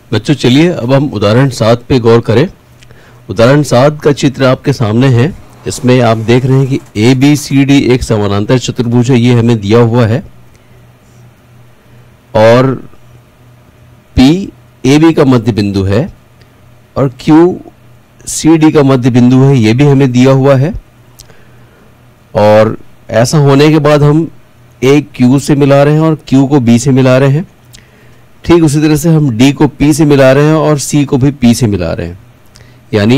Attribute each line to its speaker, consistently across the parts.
Speaker 1: बच्चों चलिए अब हम उदाहरण 7 पे गौर करें। उदाहरण 7 का चित्र आपके सामने है। इसमें आप देख रहे हैं कि ए बी सी डी एक समानांतर चतुर्भुज है, ये हमें दिया हुआ है, और पी ए बी का मध्य बिंदु है और क्यू सी डी का मध्य बिंदु है, ये भी हमें दिया हुआ है। और ऐसा होने के बाद हम ए क्यू से मिला रहे हैं और क्यू को बी से मिला रहे हैं। ठीक उसी तरह से हम डी को पी से मिला रहे हैं और सी को भी पी से मिला रहे हैं। यानी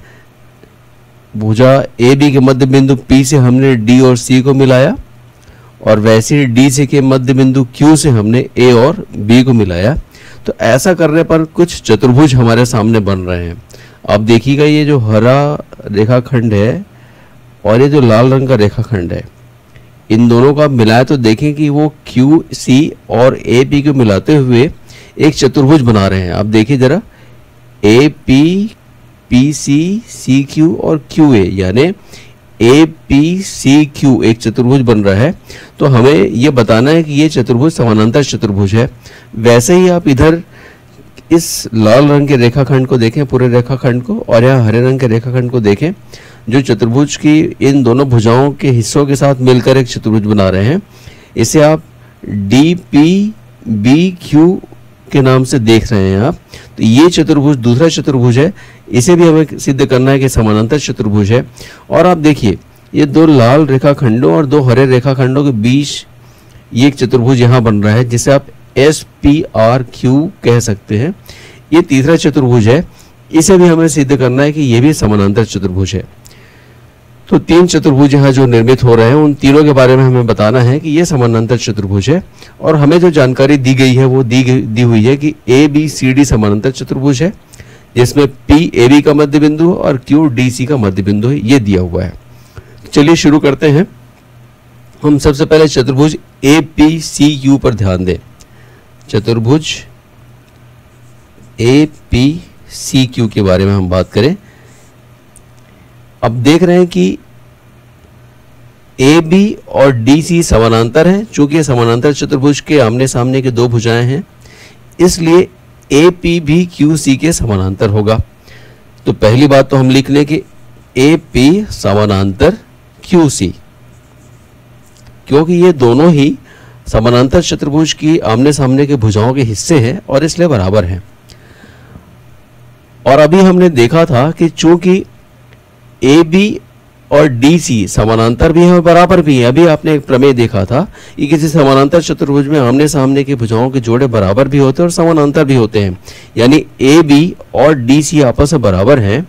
Speaker 1: भुजा ए बी के मध्य बिंदु पी से हमने डी और सी को मिलाया, और वैसे ही डी से के मध्य बिंदु क्यू से हमने ए और बी को मिलाया। तो ऐसा करने पर कुछ चतुर्भुज हमारे सामने बन रहे हैं। अब देखिएगा, ये जो हरा रेखाखंड है और ये जो लाल रंग का रेखाखंड है, इन दोनों का मिलाए तो देखें कि वो क्यू सी और ए पी को मिलाते हुए एक चतुर्भुज बना रहे हैं। आप देखिए जरा, A P P C C Q और क्यू ए, यानी ए पी सी क्यू एक चतुर्भुज बन रहा है। तो हमें ये बताना है कि ये चतुर्भुज समानांतर चतुर्भुज है। वैसे ही आप इधर इस लाल रंग के रेखाखंड को देखें, पूरे रेखाखंड को, और यहाँ हरे रंग के रेखाखंड को देखें, जो चतुर्भुज की इन दोनों भुजाओं के हिस्सों के साथ मिलकर एक चतुर्भुज बना रहे हैं। इसे आप डी पी बी क्यू के नाम से देख रहे हैं आप। तो ये चतुर्भुज दूसरा चतुर्भुज है, इसे भी हमें सिद्ध करना है कि समानांतर चतुर्भुज है। और आप देखिए, ये दो लाल रेखाखंडों और दो हरे रेखाखंडों के बीच ये एक चतुर्भुज यहाँ बन रहा है, जिसे आप एस पी आर क्यू कह सकते हैं। ये तीसरा चतुर्भुज है, इसे भी हमें सिद्ध करना है कि ये भी समानांतर चतुर्भुज है। तो तीन चतुर्भुज यहाँ जो निर्मित हो रहे हैं, उन तीनों के बारे में हमें बताना है कि ये समानांतर चतुर्भुज है। और हमें जो जानकारी दी गई है वो दी हुई है कि ए बी सी डी समानांतर चतुर्भुज है, जिसमें पी ए बी का मध्य बिंदु और क्यू डी सी का मध्य बिंदु है, ये दिया हुआ है। चलिए शुरू करते हैं। हम सबसे पहले चतुर्भुज ए पी सी क्यू पर ध्यान दें। चतुर्भुज ए पी सी क्यू के बारे में हम बात करें। अब देख रहे हैं कि ए बी और डी सी समानांतर हैं। चूंकि ये समानांतर चतुर्भुज के आमने सामने के दो भुजाएं हैं, इसलिए ए पी भी क्यू सी के समानांतर होगा। तो पहली बात तो हम लिख लें कि ए पी समानांतर क्यू सी, क्योंकि ये दोनों ही समानांतर चतुर्भुज की आमने सामने के भुजाओं के हिस्से हैं और इसलिए बराबर हैं। और अभी हमने देखा था कि चूंकि ए बी और डी सी समानांतर भी हैं और बराबर भी हैं। अभी आपने एक प्रमेय देखा था कि किसी समानांतर चतुर्भुज में आमने सामने के भुजाओं के जोड़े बराबर भी होते हैं और समानांतर भी होते हैं। यानी ए बी और डी सी आपस में बराबर हैं,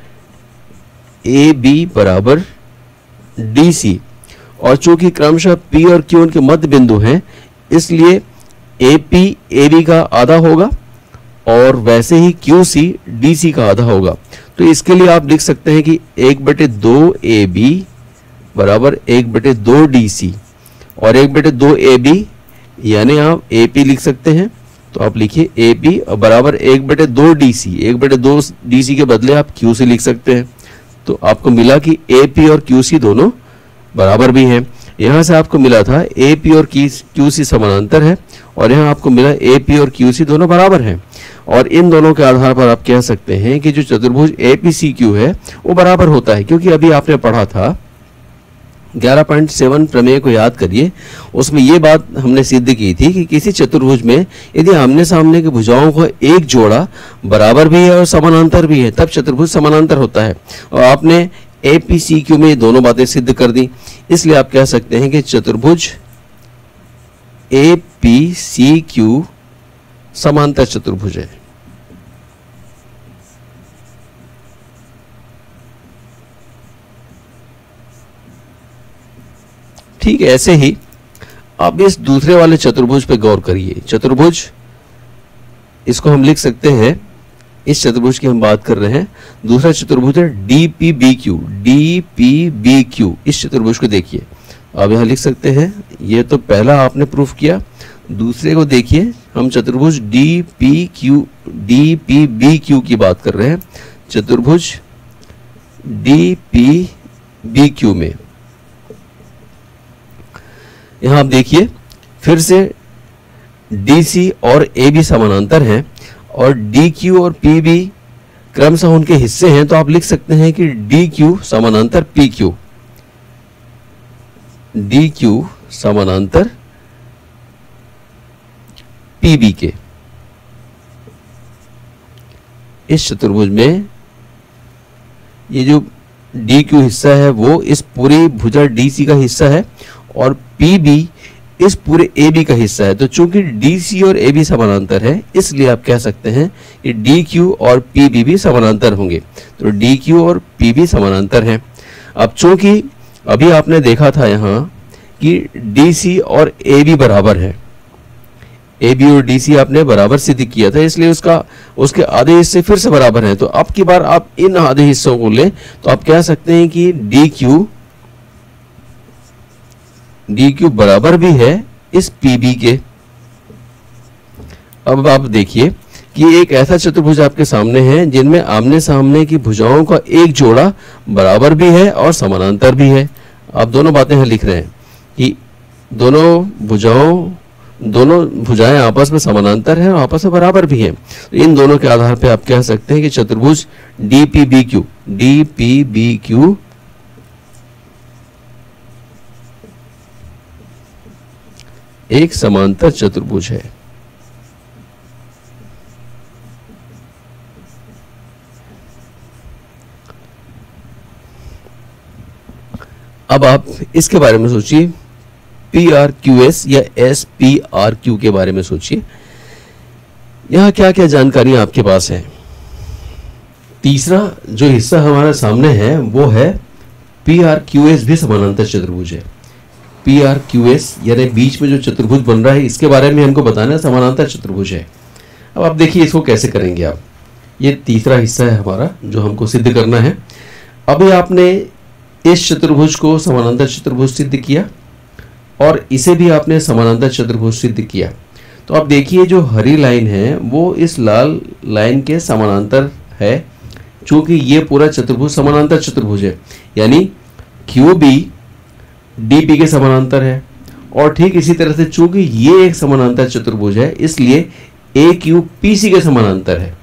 Speaker 1: ए बी बराबर डी सी। और चूंकि क्रमशः पी और क्यू उनके मध्य बिंदु हैं, इसलिए ए पी ए बी का आधा होगा और वैसे ही क्यू सी डी सी का आधा होगा। तो इसके लिए आप लिख सकते हैं कि 1/2 ए बी बराबर 1/2 डी सी, और 1/2 ए बी यानी आप ए पी लिख सकते हैं। तो आप लिखिए ए पी बराबर 1/2 डी सी। 1/2 डी सी के बदले आप क्यू सी लिख सकते हैं। तो आपको मिला कि ए पी और क्यू सी दोनों बराबर भी हैं। यहाँ से आपको मिला था ए पी और क्यू सी समानांतर है, और यहाँ आपको मिला ए पी और क्यू सी दोनों बराबर हैं। और इन दोनों के आधार पर आप कह सकते हैं कि जो चतुर्भुज ए पी सी क्यू है वो बराबर होता है। क्योंकि अभी आपने पढ़ा था 11.7 प्रमेय को याद करिए, उसमें ये बात हमने सिद्ध की थी कि किसी चतुर्भुज में यदि आमने सामने के भुजाओं को एक जोड़ा बराबर भी है और समानांतर भी है, तब चतुर्भुज समानांतर होता है। और आपने ए पी सी क्यू में ये दोनों बातें सिद्ध कर दी, इसलिए आप कह सकते हैं कि चतुर्भुज ए पी सी क्यू समांतर चतुर्भुज है। ठीक है, ऐसे ही अब इस दूसरे वाले चतुर्भुज पे गौर करिए। चतुर्भुज, इसको हम लिख सकते हैं, इस चतुर्भुज की हम बात कर रहे हैं। दूसरा चतुर्भुज है D P B Q. D P B Q, इस चतुर्भुज को देखिए। अब यहां लिख सकते हैं, ये तो पहला आपने प्रूफ किया। दूसरे को देखिए, हम चतुर्भुज डी पी बी क्यू की बात कर रहे हैं। चतुर्भुज डी पी बी क्यू में यहां आप देखिए, फिर से डी सी और ए बी समानांतर हैं और डी क्यू और पी बी क्रमशः उनके हिस्से हैं, तो आप लिख सकते हैं कि डी क्यू समानांतर पी क्यू, डी क्यू समानांतर पी बी के। इस चतुर्भुज में ये जो डी क्यू हिस्सा है वो इस पूरी भुजा डी सी का हिस्सा है और पी बी इस पूरे ए बी का हिस्सा है। तो चूंकि डी सी और ए बी समानांतर है, इसलिए आप कह सकते हैं कि डी क्यू और पी बी भी समानांतर होंगे। तो डी क्यू और पी बी समानांतर हैं। अब चूंकि अभी आपने देखा था यहाँ कि डी सी और ए बी बराबर है, ए बी और डी सी आपने बराबर सिद्ध किया था, इसलिए उसके आधे हिस्से फिर से बराबर हैं। तो अब की बार आप इन आधे हिस्सों को लें तो आप कह सकते हैं कि डी क्यू बराबर भी है इस पी बी के। अब आप देखिए कि एक ऐसा चतुर्भुज आपके सामने है जिनमें आमने सामने की भुजाओं का एक जोड़ा बराबर भी है और समानांतर भी है। आप दोनों बातें यहां लिख रहे हैं कि दोनों भुजाएं आपस में समानांतर हैं और आपस में बराबर भी हैं। तो इन दोनों के आधार पर आप कह सकते हैं कि चतुर्भुज DPBQ एक समांतर चतुर्भुज है। अब आप इसके बारे में सोचिए, PRQS या SPRQ के बारे में सोचिए। यहां क्या क्या जानकारी आपके पास है। तीसरा जो हिस्सा हमारे सामने है वो है PRQS भी समानांतर चतुर्भुज है। PRQS यानी बीच में जो चतुर्भुज बन रहा है, इसके बारे में हमको बताना है समानांतर चतुर्भुज है। अब आप देखिए इसको कैसे करेंगे आप। ये तीसरा हिस्सा है हमारा जो हमको सिद्ध करना है। अभी आपने इस चतुर्भुज को समानांतर चतुर्भुज सिद्ध किया और इसे भी आपने समानांतर चतुर्भुज सिद्ध किया। तो आप देखिए जो हरी लाइन है वो इस लाल लाइन के समानांतर है, चूंकि ये पूरा चतुर्भुज समानांतर चतुर्भुज है, यानी QB DP के समानांतर है। और ठीक इसी तरह से चूंकि ये एक समानांतर चतुर्भुज है, इसलिए AQ PC के समानांतर है।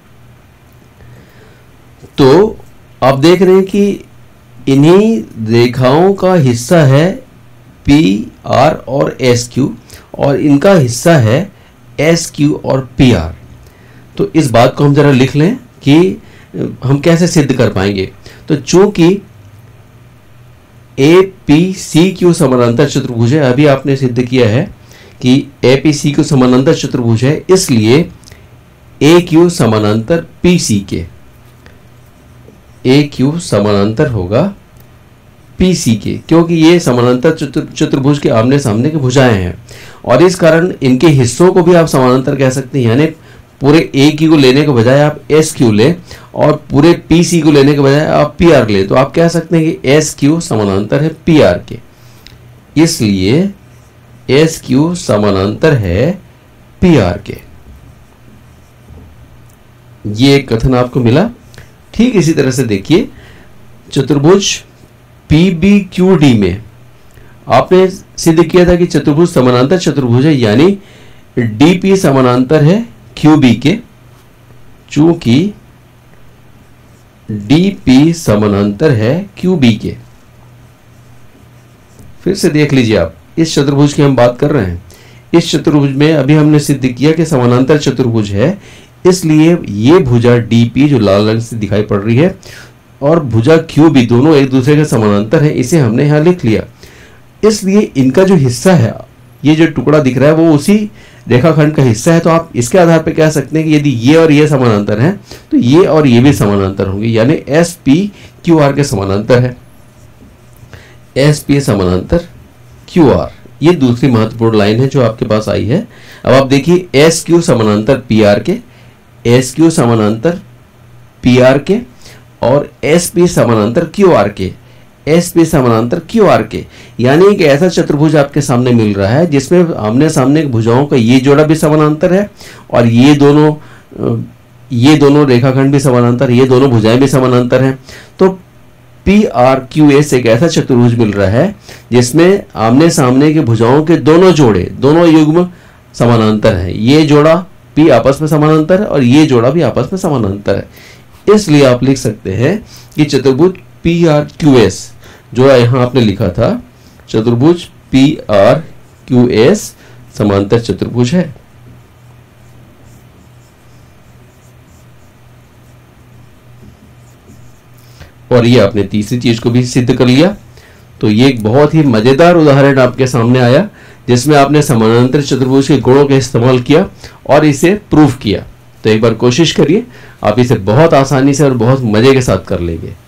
Speaker 1: तो आप देख रहे हैं कि इन्हीं रेखाओं का हिस्सा है PR और SQ और इनका हिस्सा है SQ और PR। तो इस बात को हम जरा लिख लें कि हम कैसे सिद्ध कर पाएंगे। तो चूंकि APCQ समानांतर चतुर्भुज है, अभी आपने सिद्ध किया है कि APCQ समानांतर चतुर्भुज है, इसलिए AQ समानांतर PC के, AQ समानांतर होगा PC के, क्योंकि ये समानांतर चतुर्भुज के आमने सामने की भुजाएं हैं और इस कारण इनके हिस्सों को भी आप समानांतर कह सकते हैं। यानी पूरे AQ को लेने के बजाय आप SQ ले और पूरे PC को लेने के बजाय आप PR ले, तो आप कह सकते हैं कि SQ समानांतर है PR के, इसलिए SQ समानांतर है PR के। ये एक कथन आपको मिला। ठीक इसी तरह से देखिए चतुर्भुज PBQD में आपने सिद्ध किया था कि चतुर्भुज समानांतर चतुर्भुज है, यानी DP समानांतर है QB के, चूंकि DP समानांतर है QB के। फिर से देख लीजिए आप, इस चतुर्भुज की हम बात कर रहे हैं। इस चतुर्भुज में अभी हमने सिद्ध किया कि समानांतर चतुर्भुज है, इसलिए ये भुजा DP जो लाल रंग से दिखाई पड़ रही है और भुजा QB दोनों एक दूसरे के समानांतर है, इसे हमने यहां लिख लिया। इसलिए इनका जो हिस्सा है, ये जो टुकड़ा दिख रहा है वो उसी रेखाखंड का हिस्सा है। तो आप इसके आधार पर कह सकते हैं कि यदि ये और ये समानांतर हैं तो ये और ये भी समानांतर होंगे, यानी SPQR के समानांतर है। SP समानांतर QR, ये दूसरी महत्वपूर्ण लाइन है जो आपके पास आई है। अब आप देखिए SQ समानांतर PR के, SQ समानांतर PR के और SP समानांतर QR के, SP समानांतर QR के, यानी एक ऐसा चतुर्भुज आपके सामने मिल रहा है जिसमें आमने सामने की भुजाओं का ये जोड़ा भी समानांतर है और ये दोनों रेखाखंड भी समानांतर, ये दोनों भुजाएं भी समानांतर हैं। तो PRQS एक ऐसा चतुर्भुज मिल रहा है जिसमें आमने सामने की भुजाओं के दोनों जोड़े, दोनों युग्म समानांतर हैं। ये जोड़ा पी आपस में समानांतर है और ये जोड़ा भी आपस में समानांतर है। इसलिए आप लिख सकते हैं कि चतुर्भुज पी आर क्यू एस, जो यहां आपने लिखा था, चतुर्भुज पी आर क्यू एस समांतर चतुर्भुज है। और ये आपने तीसरी चीज को भी सिद्ध कर लिया। तो ये एक बहुत ही मजेदार उदाहरण आपके सामने आया जिसमें आपने समानांतर चतुर्भुज के गुणों का इस्तेमाल किया और इसे प्रूफ किया। तो एक बार कोशिश करिए, आप इसे बहुत आसानी से और बहुत मजे के साथ कर लेंगे।